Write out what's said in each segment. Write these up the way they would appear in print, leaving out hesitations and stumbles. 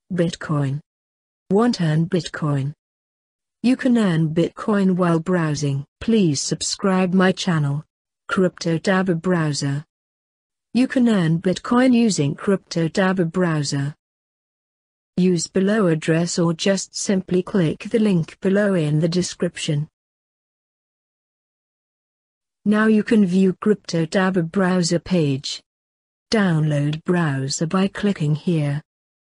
Bitcoin. Want to earn Bitcoin? You can earn Bitcoin while browsing. Please subscribe my channel, CryptoTabber Browser. You can earn Bitcoin using CryptoTabber Browser. Use below address or just simply click the link below in the description. Now you can view CryptoTabber Browser page. Download browser by clicking here.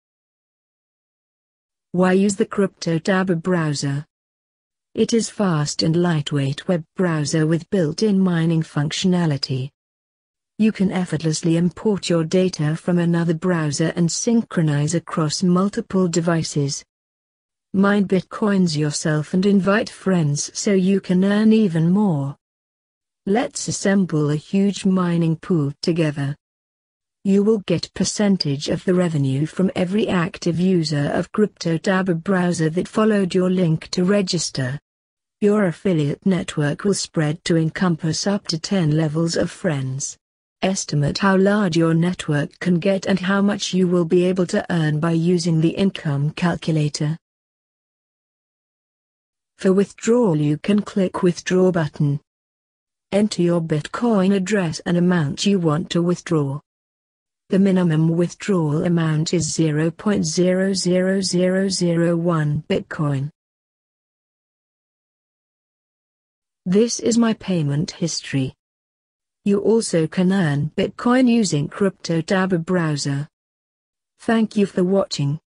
Why use the CryptoTabber Browser? It is fast and lightweight web browser with built-in mining functionality. You can effortlessly import your data from another browser and synchronize across multiple devices. Mine Bitcoins yourself and invite friends so you can earn even more. Let's assemble a huge mining pool together. You will get percentage of the revenue from every active user of CryptoTabber Browser that followed your link to register. Your affiliate network will spread to encompass up to 10 levels of friends. Estimate how large your network can get and how much you will be able to earn by using the income calculator. For withdrawal, you can click Withdraw button. Enter your Bitcoin address and amount you want to withdraw. The minimum withdrawal amount is 0.00001 Bitcoin. This is my payment history. You also can earn Bitcoin using CryptoTabber Browser. Thank you for watching.